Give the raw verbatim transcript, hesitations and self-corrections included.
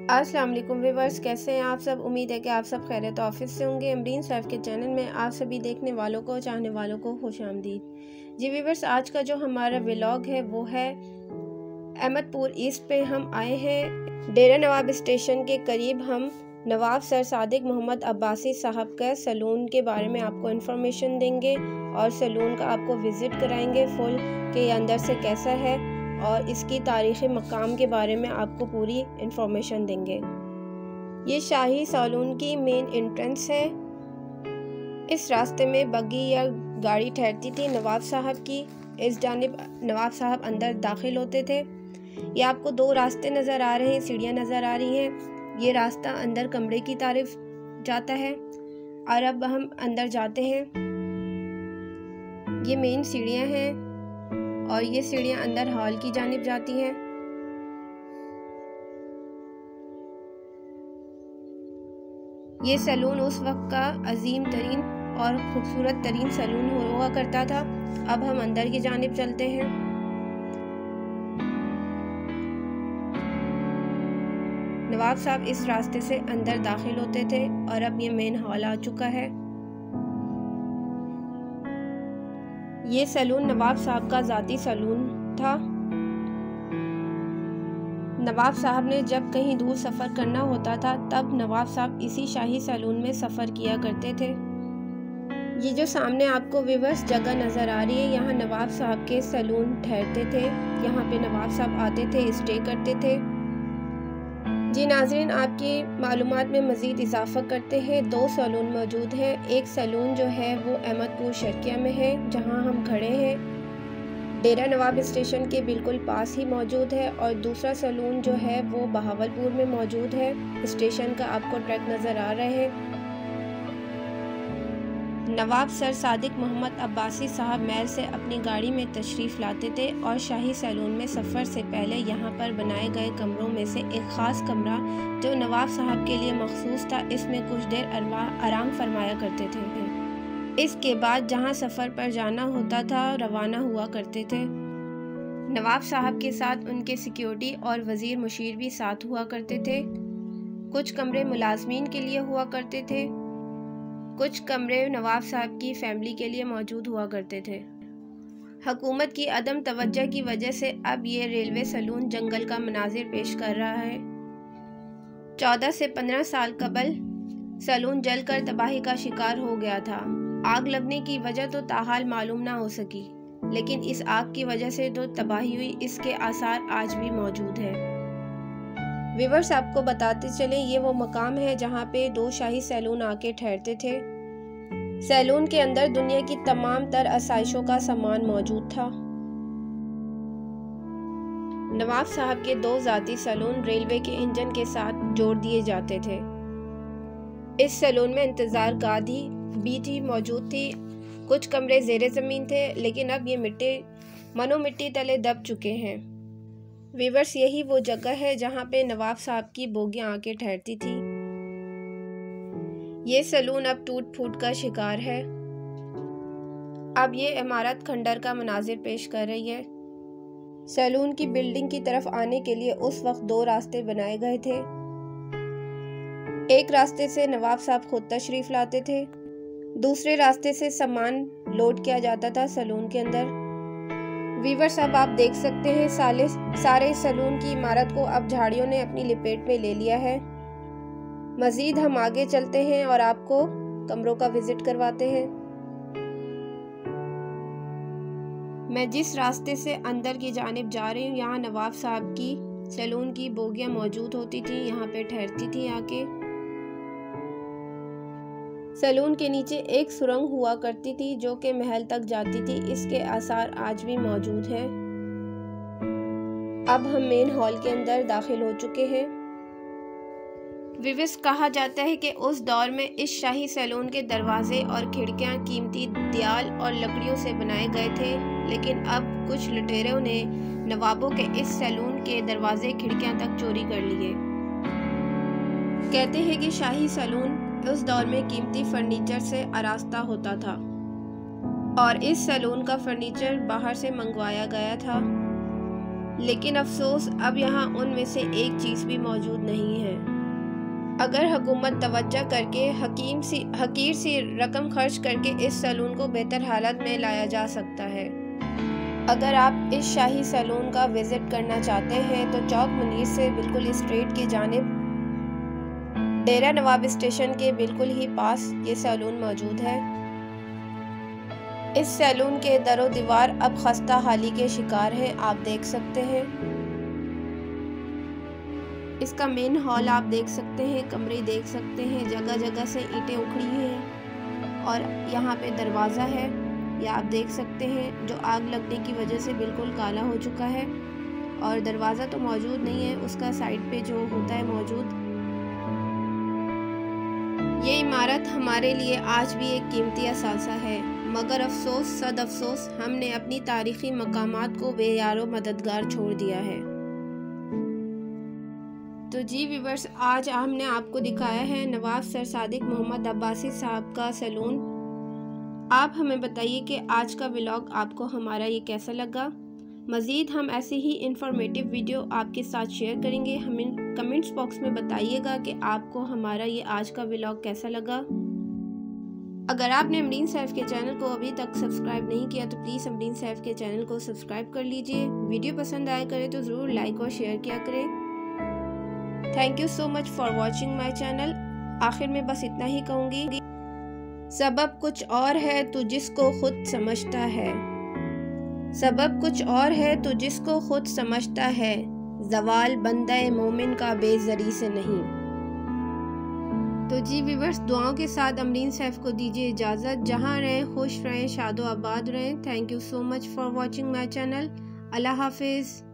अस्सलाम वालेकुम व्यूअर्स, कैसे हैं आप सब। उम्मीद है कि आप सब खैरियत ऑफिस से होंगे। अमरीन सैफ के चैनल में आप सभी देखने वालों को, चाहने वालों को खुश आमदीद। जी व्यूअर्स, आज का जो हमारा व्लॉग है वो है अहमदपुर ईस्ट पे हम आए हैं। डेरा नवाब स्टेशन के करीब हम नवाब सर सादिक मोहम्मद अब्बासी साहब का सैलून के बारे में आपको इन्फॉर्मेशन देंगे और सैलून का आपको विज़िट कराएंगे फुल के अंदर से कैसा है और इसकी तारीख़ी मकाम के बारे में आपको पूरी इन्फॉर्मेशन देंगे। ये शाही सैलून की मेन एंट्रेंस है। इस रास्ते में बग्गी या गाड़ी ठहरती थी नवाब साहब की। इस जानिब नवाब साहब अंदर दाखिल होते थे। ये आपको दो रास्ते नज़र आ रहे हैं, सीढ़ियाँ नज़र आ रही हैं। ये रास्ता अंदर कमरे की तरफ जाता है और अब हम अंदर जाते हैं। ये मेन सीढ़ियाँ हैं और ये सीढ़ियाँ अंदर हॉल की जानिब जाती हैं। ये सैलून उस वक्त का अजीम तरीन और खूबसूरत तरीन सैलून हुआ करता था। अब हम अंदर की जानिब चलते हैं। नवाब साहब इस रास्ते से अंदर दाखिल होते थे और अब ये मेन हॉल आ चुका है। ये सैलून नवाब साहब का ज़ाती सैलून था। नवाब साहब ने जब कहीं दूर सफ़र करना होता था तब नवाब साहब इसी शाही सैलून में सफ़र किया करते थे। ये जो सामने आपको व्यूअर्स जगह नज़र आ रही है, यहाँ नवाब साहब के सैलून ठहरते थे। यहाँ पे नवाब साहब आते थे, स्टे करते थे। जी नाज़रीन, आपकी मालूमात में मज़ीद इजाफ़ा करते हैं। दो सैलून मौजूद हैं। एक सैलून जो है वो अहमदपुर शर्किया में है, जहां हम खड़े हैं। डेरा नवाब स्टेशन के बिल्कुल पास ही मौजूद है। और दूसरा सैलून जो है वो बहावलपुर में मौजूद है। स्टेशन का आपको ट्रैक नज़र आ रहे हैं। नवाब सर सादिक मोहम्मद अब्बासी साहब महल से अपनी गाड़ी में तशरीफ़ लाते थे और शाही सैलून में सफ़र से पहले यहाँ पर बनाए गए कमरों में से एक ख़ास कमरा जो नवाब साहब के लिए मखसूस था, इसमें कुछ देर आराम फरमाया करते थे। इसके बाद जहाँ सफ़र पर जाना होता था रवाना हुआ करते थे। नवाब साहब के साथ उनके सिक्योरिटी और वज़ीर मुशीर भी साथ हुआ करते थे। कुछ कमरे मुलाजमीन के लिए हुआ करते थे, कुछ कमरे नवाब साहब की फैमिली के लिए मौजूद हुआ करते थे। हुकूमत की अदम तवज्जो की वजह से अब ये रेलवे सैलून जंगल का मनाजिर पेश कर रहा है। चौदह से पंद्रह साल कबल सैलून जलकर तबाही का शिकार हो गया था। आग लगने की वजह तो ताहाल मालूम ना हो सकी, लेकिन इस आग की वजह से जो तबाही हुई इसके आसार आज भी मौजूद हैं। व्यूअर्स, आपको बताते चलें, ये वो मकाम है जहाँ पे दो शाही सैलून आके ठहरते थे। सैलून के अंदर दुनिया की तमाम तर आसाइशों का सामान मौजूद था। नवाब साहब के दो ज़ाती सैलून रेलवे के इंजन के साथ जोड़ दिए जाते थे। इस सैलून में इंतज़ार गादी भी थी मौजूद थी। कुछ कमरे ज़ेरे ज़मीन थे, लेकिन अब ये मिट्टी मनो मिट्टी तले दब चुके हैं। व्यूअर्स, यही वो जगह है जहाँ पे नवाब साहब की बोगियाँ आके ठहरती थी। ये सैलून अब टूट फूट का शिकार है। अब ये इमारत खंडर का मनाजिर पेश कर रही है। सैलून की बिल्डिंग की तरफ आने के लिए उस वक्त दो रास्ते बनाए गए थे। एक रास्ते से नवाब साहब खुद तशरीफ लाते थे, दूसरे रास्ते से सामान लोड किया जाता था सैलून के अंदर। व्यूअर्स, अब आप देख सकते हैं साले सारे सैलून की इमारत को अब झाड़ियों ने अपनी लपेट में ले लिया है। मजीद हम आगे चलते हैं और आपको कमरों का विजिट करवाते हैं। मैं जिस रास्ते से अंदर की जानिब जा रही हूँ, यहाँ नवाब साहब की सैलून की बोगियाँ मौजूद होती थी, यहाँ पे ठहरती थी आके। सैलून के नीचे एक सुरंग हुआ करती थी जो कि महल तक जाती थी। इसके आसार आज भी मौजूद हैं। अब हम मेन हॉल के अंदर दाखिल हो चुके हैं। व्यूअर्स, कहा जाता है कि उस दौर में इस शाही सैलून के दरवाजे और खिड़कियां कीमती दियाल और लकड़ियों से बनाए गए थे, लेकिन अब कुछ लुटेरों ने नवाबों के इस सैलून के दरवाजे खिड़कियां तक चोरी कर लिए। कहते हैं कि शाही सैलून उस दौर में कीमती फर्नीचर से आरास्ता होता था और इस सैलून का फर्नीचर बाहर से मंगवाया गया था। लेकिन अफसोस अब यहाँ उनमें से एक चीज़ भी मौजूद नहीं है। अगर हुकूमत तवज्जो करके हकीम सी हकीर सी रकम खर्च करके इस सैलून को बेहतर हालत में लाया जा सकता है। अगर आप इस शाही सैलून का विज़िट करना चाहते हैं तो चौक मुनीर से बिल्कुल स्ट्रेट की जानिब डेरा नवाब स्टेशन के बिल्कुल ही पास ये सैलून मौजूद है। इस सैलून के दरो दीवार अब खस्ता हाली के शिकार है, आप देख सकते हैं। इसका मेन हॉल आप देख सकते हैं, कमरे देख सकते हैं, जगह जगह से ईंटें उखड़ी हैं और यहाँ पे दरवाज़ा है, ये आप देख सकते हैं, जो आग लगने की वजह से बिल्कुल काला हो चुका है। और दरवाज़ा तो मौजूद नहीं है, उसका साइड पे जो होता है मौजूद। ये इमारत हमारे लिए आज भी एक कीमती असासा है, मगर अफसोस सद अफसोस हमने अपनी तारीख़ी मकामात को बेयारो मददगार छोड़ दिया है। तो जी व्यूवर्स, आज हमने आपको दिखाया है नवाब सर सादिक मोहम्मद अब्बासी साहब का सैलून। आप हमें बताइए कि आज का व्लॉग आपको हमारा ये कैसा लगा। मज़ीद हम ऐसी ही इंफॉर्मेटिव वीडियो आपके साथ शेयर करेंगे। हमें कमेंट्स बॉक्स में बताइएगा कि आपको हमारा ये आज का व्लॉग कैसा लगा। अगर आपने अमरीन सैफ के चैनल को अभी तक सब्सक्राइब नहीं किया तो प्लीज़ अमरीन सैफ के चैनल को सब्सक्राइब कर लीजिए। वीडियो पसंद आया करे तो ज़रूर लाइक और शेयर किया करें। Thank you so much for watching my channel. आखिर में बस इतना ही कहूँगी, सबब कुछ और है तो जिसको खुद समझता है, सबब कुछ और है तो जिसको खुद समझता है, ज़वाल बंदे मोमिन का बेज़री से नहीं। तो जी व्यूवर्स, दुआओं के साथ अमरीन सैफ को दीजिए इजाज़त। जहाँ रहें खुश रहें, शादो आबाद रहें। Thank you so much for watching my channel. अल्लाह हाफिज़।